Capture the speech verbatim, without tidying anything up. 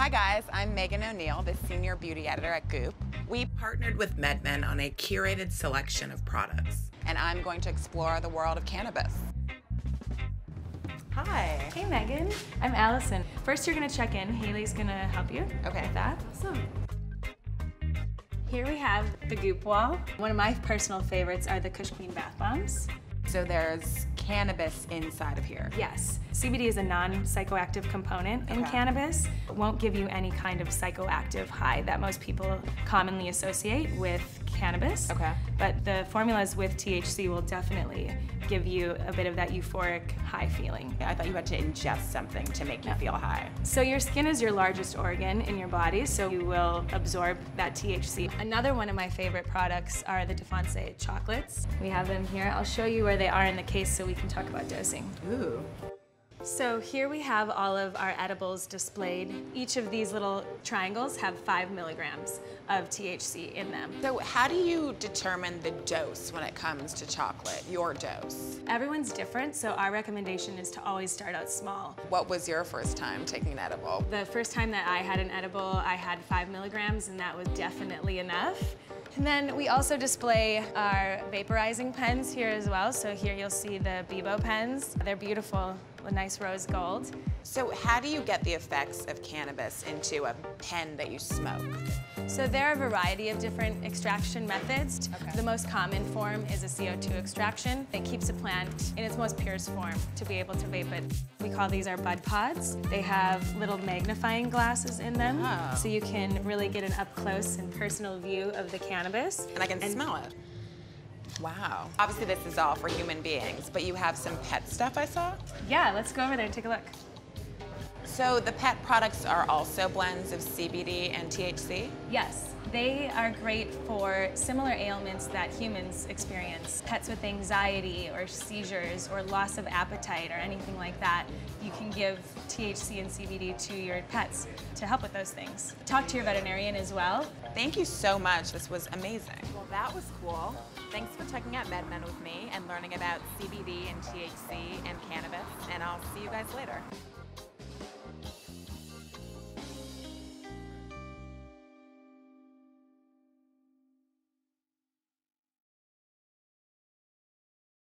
Hi guys, I'm Megan O'Neill, the Senior Beauty Editor at Goop. We partnered with MedMen on a curated selection of products, and I'm going to explore the world of cannabis. Hi. Hey Megan, I'm Allison. First you're gonna check in. Haley's gonna help you Okay. with that. Awesome. Here we have the Goop wall. One of my personal favorites are the Kush Queen bath bombs. So there's cannabis inside of here. Yes, C B D is a non-psychoactive component in Okay. cannabis. It won't give you any kind of psychoactive high that most people commonly associate with cannabis. Okay. But the formulas with T H C will definitely give you a bit of that euphoric high feeling. I thought you had to ingest something to make you feel high. So your skin is your largest organ in your body, so you will absorb that T H C. Another one of my favorite products are the Defonce chocolates. We have them here. I'll show you where they are in the case so we can talk about dosing. Ooh. So here we have all of our edibles displayed. Each of these little triangles have five milligrams of T H C in them. So how do you determine the dose when it comes to chocolate, your dose? Everyone's different, so our recommendation is to always start out small. What was your first time taking an edible? The first time that I had an edible, I had five milligrams, and that was definitely enough. And then we also display our vaporizing pens here as well. So here you'll see the Bebo pens. They're beautiful, a nice rose gold. So how do you get the effects of cannabis into a pen that you smoke? So there are a variety of different extraction methods. Okay. The most common form is a C O two extraction. It keeps a plant in its most purest form to be able to vape it. We call these our bud pods. They have little magnifying glasses in them, Oh. so you can really get an up-close and personal view of the cannabis. And I can smell it. Wow. Obviously this is all for human beings, but you have some pet stuff I saw? Yeah, let's go over there and take a look. So the pet products are also blends of C B D and T H C? Yes, they are great for similar ailments that humans experience. Pets with anxiety or seizures or loss of appetite or anything like that, you can give T H C and C B D to your pets to help with those things. Talk to your veterinarian as well. Thank you so much. This was amazing. Well, that was cool. Thanks for checking out MedMen with me and learning about C B D and T H C and cannabis, and I'll see you guys later.